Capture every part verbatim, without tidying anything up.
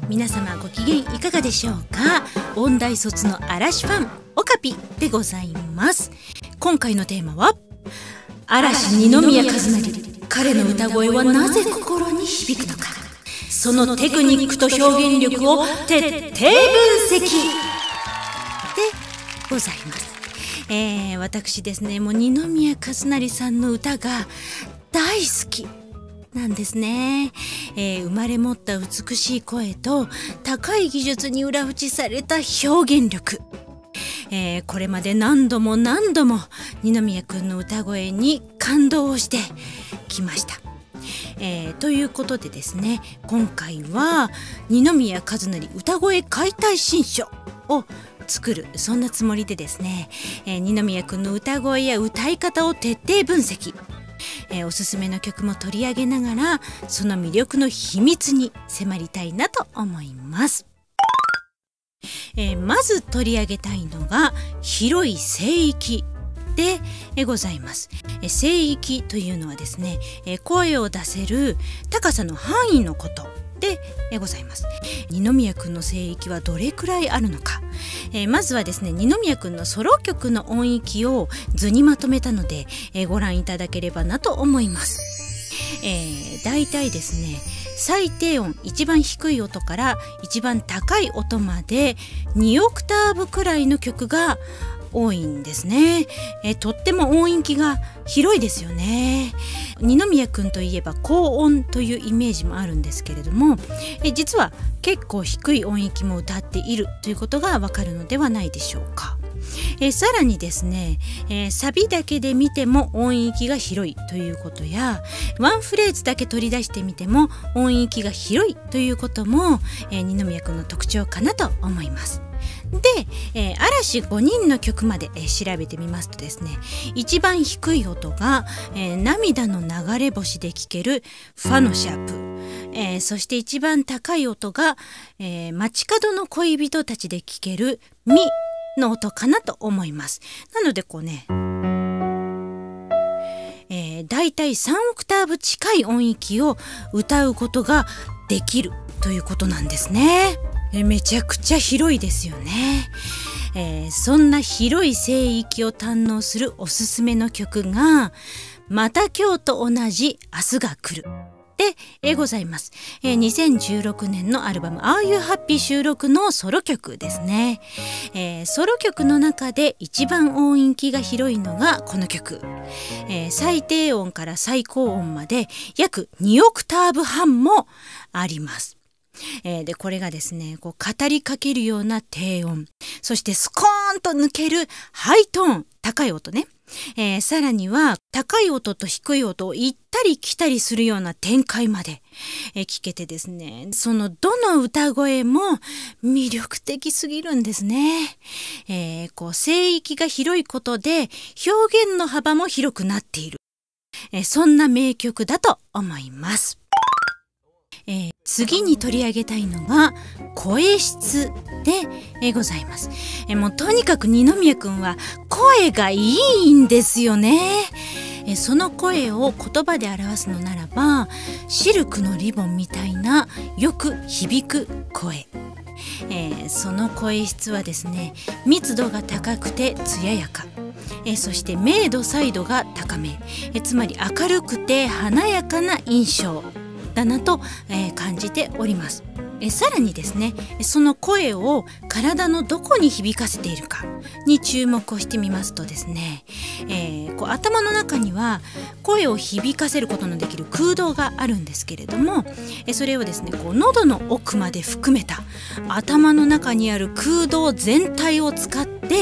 皆様ご機嫌いかがでしょうか。音大卒の嵐ファンオカピでございます。今回のテーマは嵐二宮和也、彼の歌声はなぜ心に響くのか、そのテクニックと表現力を徹底分析でございます。えー、私ですね、もう二宮和也さんの歌が大好きなんですね。えー、生まれ持った美しい声と高い技術に裏打ちされた表現力、えー、これまで何度も何度も二宮くんの歌声に感動をしてきました。えー、ということでですね、今回は二宮和也歌声解体新書を作る、そんなつもりでですね、えー、二宮くんの歌声や歌い方を徹底分析、えー、おすすめの曲も取り上げながらその魅力の秘密に迫りたいなと思います。えー、まず取り上げたいのが広い声域でございます。えー、声域というのはですね、えー、声を出せる高さの範囲のことでございます。二宮くんの声域はどれくらいあるのか、えー、まずはですね、二宮くんのソロ曲の音域を図にまとめたので、えー、ご覧いただければなと思います。えー、だいたいですね、最低音、一番低い音から一番高い音までにオクターブくらいの曲が多いんですね。えー、とっても音域が広いですよね。二宮くんといえば高音というイメージもあるんですけれども、えー、実は結構低い音域も歌っているということがわかるのではないでしょうか。えー、さらにですね、えー、サビだけで見ても音域が広いということや、ワンフレーズだけ取り出してみても音域が広いということも、えー、二宮くんの特徴かなと思います。で、えー、嵐ごにんの曲まで、えー、調べてみますとですね、一番低い音が、えー、涙の流れ星で聴けるファのシャープ、えー、そして一番高い音が、えー、街角の恋人たちで聴けるミの音かなと思います。なのでこうね、えー、だいたいさんオクターブ近い音域を歌うことができるということなんですね。えー、めちゃくちゃ広いですよね。えー、そんな広い声域を堪能するおすすめの曲がまた今日と同じ明日が来るで、えー、ございます。えー、にせんじゅうろくねんのアルバム Are You Happy 収録のソロ曲ですね。えー、ソロ曲の中で一番音域が広いのがこの曲。えー、最低音から最高音まで約にオクターブ半もあります。えー、でこれがですね、こう語りかけるような低音、そしてスコーンと抜けるハイトーン、高い音ね。えー、さらには高い音と低い音を行ったり来たりするような展開まで、えー、聞けてですね、そのどの歌声も魅力的すぎるんですね。えー、こう声域が広いことで表現の幅も広くなっている、えー、そんな名曲だと思います。えー、次に取り上げたいのが声質で、えー、ございます。えー、もうとにかく二宮くんは声がいいんですよね。えー、その声を言葉で表すのならば、シルクのリボンみたいなよく響く声。えー、その声質はですね、密度が高くて艶やか、えー、そして明度彩度が高め、えー、つまり明るくて華やかな印象だなと、えー、感じております。えさらにですね、その声を体のどこに響かせているかに注目をしてみますとですね、えー、こう頭の中には声を響かせることのできる空洞があるんですけれども、えそれをですね、こう喉の奥まで含めた頭の中にある空洞全体を使って、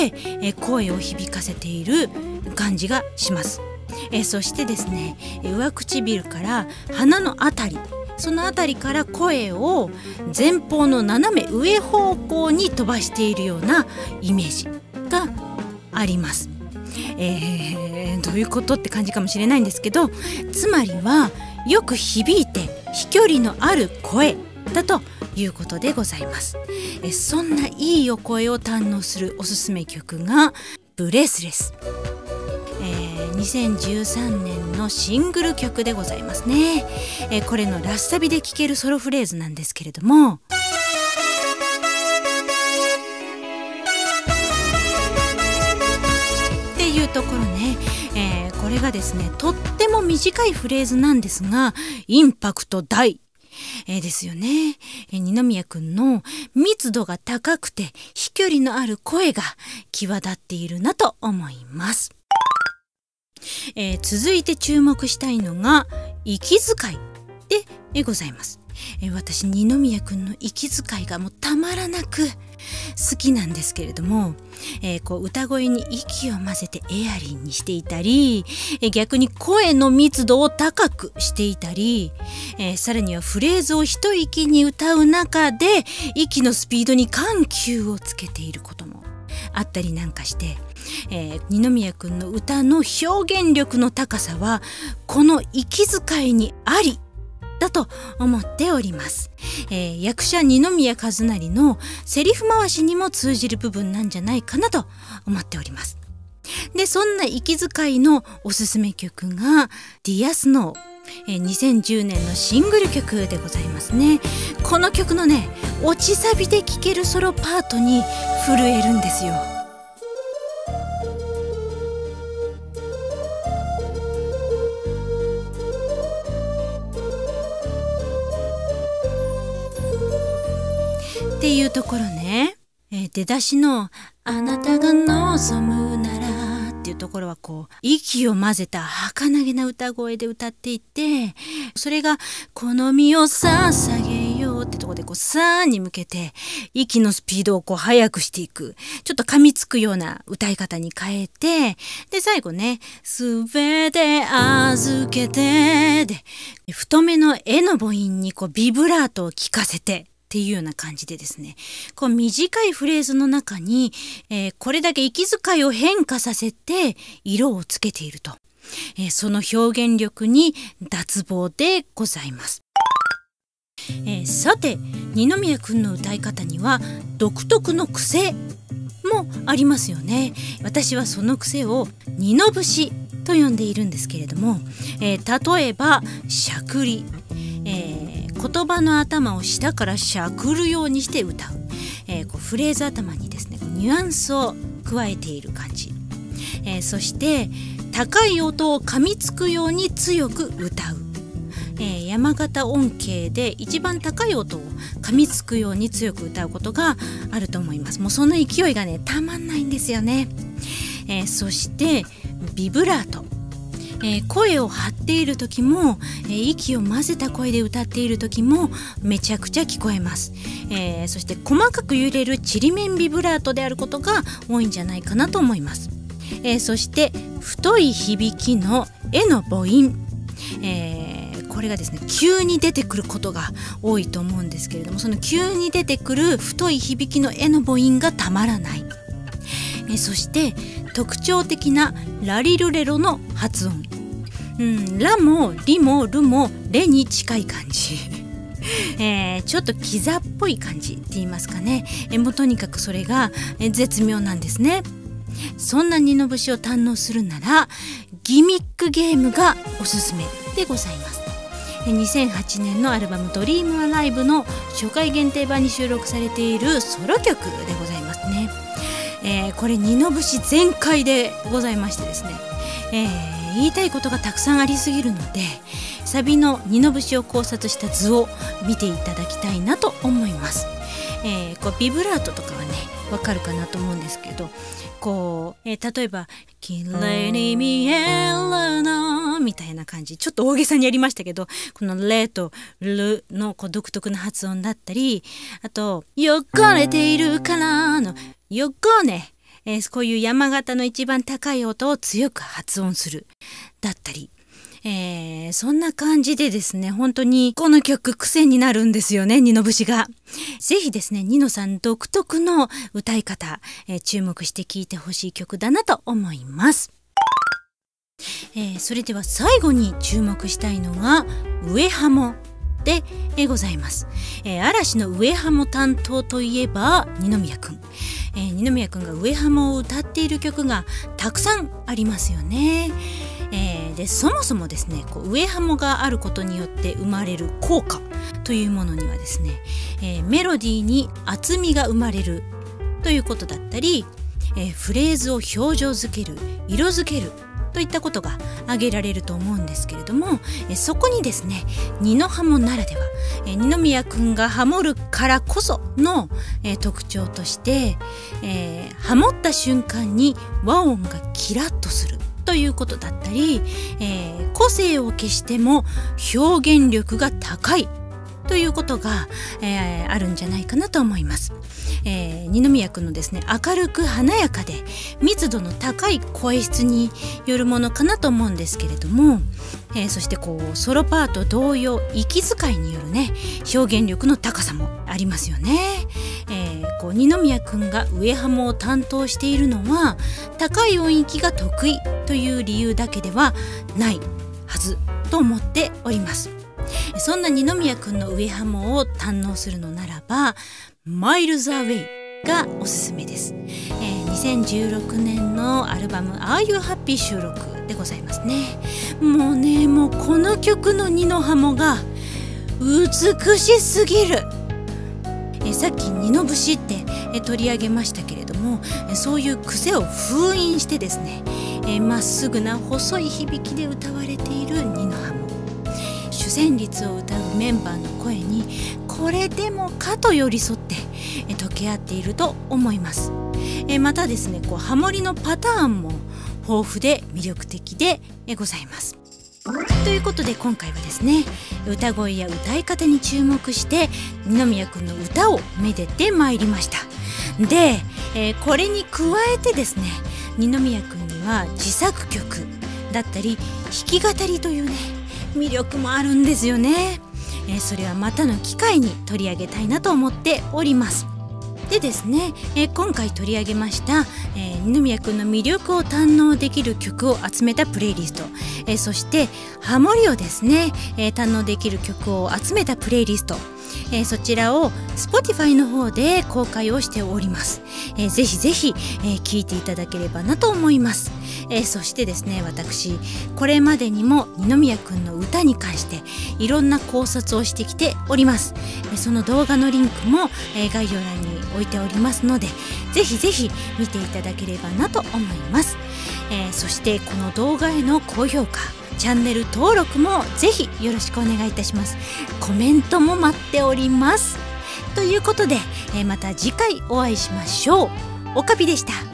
え声を響かせている感じがします。えそしてですね、上唇から鼻のあたり、そのあたりから声を前方の斜め上方向に飛ばしているようなイメージがあります。えー、どういうことって感じかもしれないんですけど、つまりはよく響いて飛距離のある声だということでございます。えそんないいお声を堪能するおすすめ曲がブレスレス。えー、にせんじゅうさんねんのシングル曲でございますね。えー、これのラスサビで聴けるソロフレーズなんですけれども、 ところね、えー、これがですねとっても短いフレーズなんですがインパクト大、えー、ですよね。えー、二宮くんの密度が高くて飛距離のある声が際立っているなと思います。えー、続いて注目したいのが息遣いで、えー、ございます。えー、私二宮くんの息遣いがもうたまらなく好きなんですけれども、えー、こう歌声に息を混ぜてエアリーにしていたり、えー、逆に声の密度を高くしていたり、えー、さらにはフレーズを一息に歌う中で息のスピードに緩急をつけていることもあったりなんかして、えー、二宮くんの歌の表現力の高さはこの息遣いにありだと思っております。えー、役者二宮和也のセリフ回しにも通じる部分なんじゃないかなと思っております。で、そんな息遣いのおすすめ曲がディアスノー、えー、にせんじゅうねんのシングル曲でございますね。この曲のね落ちサビで聴けるソロパートに震えるんですよ。っていうところね、えー、出だしの「あなたが望むなら」っていうところはこう息を混ぜた儚げな歌声で歌っていて、それが「この身を捧げよう」ってところでこう「さ」に向けて息のスピードをこう速くしていく、ちょっと噛みつくような歌い方に変えて、で最後ね「すべて預けて」で太めの「え」の母音にこうビブラートを効かせてっていうような感じでですね、こう短いフレーズの中に、えー、これだけ息遣いを変化させて色をつけていると、えー、その表現力に脱帽でございます。えー、さて二宮くんの歌い方には独特の癖もありますよね。私はその癖を二の節と呼んでいるんですけれども、えー、例えばしゃくり、えー言葉の頭を下からしゃくるようにして歌う、えー、こうフレーズ頭にですねニュアンスを加えている感じ、えー、そして高い音を噛みつくように強く歌う、えー、山形音形で一番高い音を噛みつくように強く歌うことがあると思います。もうその勢いがねたまんないんですよね。えー、そしてビブラート、えー、声を張っている時も、えー、息を混ぜた声で歌っている時もめちゃくちゃ聞こえます。えー、そして細かく揺れるちりめんビブラートであることが多いんじゃないかなと思います。えー、そして太い響きの「え」の母音、えー、これがですね急に出てくることが多いと思うんですけれども、その急に出てくる太い響きの「え」の母音がたまらない。えー、そして特徴的なラリルレロの発音、うん、ラもリもルもレに近い感じ、えー、ちょっとキザっぽい感じって言いますかね、えー、もうとにかくそれが、えー、絶妙なんですね。そんな二の節を堪能するならギミックゲームがおすすめでございます。にせんはちねんのアルバム「ドリームアライブ」の初回限定版に収録されているソロ曲でございますね。えー、これ二の節全開でございましてですね、えー、言いたいことがたくさんありすぎるのでサビの二の節を考察した図を見ていただきたいなと思います。えー、こうビブラートとかはねわかるかなと思うんですけど、こう、えー、例えば「綺麗に見えるの」みたいな感じ、ちょっと大げさにやりましたけど、この「レ」と「ル」のこう独特な発音だったり、あと「汚れているから」の「汚ね」えー、こういう山形の一番高い音を強く発音するだったり、えー、そんな感じでですね、本当にこの曲癖になるんですよね、二の節が。ぜひですね、ニノさん独特の歌い方、えー、注目して聴いてほしい曲だなと思います。えー、それでは最後に注目したいのが上ハモでございます。えー、嵐の上ハモ担当といえば二宮くん、えー、二宮くんが上ハモを歌っている曲がたくさんありますよね。えー、でそもそもですね、こう上ハモがあることによって生まれる効果というものにはですね、えー、メロディーに厚みが生まれるということだったり、 えー、フレーズを表情づける、色づけるといったことが挙げられると思うんですけれども、えそこにですね、二のハモならでは、え二宮くんがハモるからこその、え特徴として、えー、ハモった瞬間に和音がキラッとするということだったり、えー、個性を消しても表現力が高いということが、えー、あるんじゃないかなと思います。えー、二宮くんのですね、明るく華やかで密度の高い声質によるものかなと思うんですけれども、えー、そしてこうソロパート同様息遣いによるね表現力の高さもありますよね。えー、こう二宮くんが上ハモを担当しているのは高い音域が得意という理由だけではないはずと思っております。そんな二宮くんの上ハモを堪能するのならばマイルズアウェイがおすすめです。えー、にせんじゅうろくねんのアルバム Are You Happy 収録でございますね。もうね、もうこの曲の二のハモが美しすぎる。えー、さっき二の節って、えー、取り上げましたけれども、えー、そういう癖を封印してですね、えー、まっすぐな細い響きで歌われている二のハモ、主旋律を歌うメンバーの声にこれでもかと寄り添ってえ溶け合っていると思います。えまたですね、こうハモリのパターンも豊富で魅力的でえございます。ということで今回はですね、歌声や歌い方に注目して二宮くんの歌をめでてまいりました。で、えー、これに加えてですね、二宮くんには自作曲だったり弾き語りというね魅力もあるんですよね。えー、それはまたの機会に取り上げたいなと思っております。でですね、えー、今回取り上げました、えー、二宮くんの魅力を堪能できる曲を集めたプレイリスト、えー、そしてハモリをですね、えー、堪能できる曲を集めたプレイリスト、えー、そちらを Spotify の方で公開をしております。えー、ぜひぜひ、えー、聴いていただければなと思います。えー、そしてですね、私これまでにも二宮くんの歌に関していろんな考察をしてきております。えー、その動画のリンクも、えー、概要欄に置いておりますので、ぜひぜひ見ていただければなと思います。えー、そしてこの動画への高評価、チャンネル登録もぜひよろしくお願いいたします。コメントも待っております。ということで、えー、また次回お会いしましょう。おかぴでした。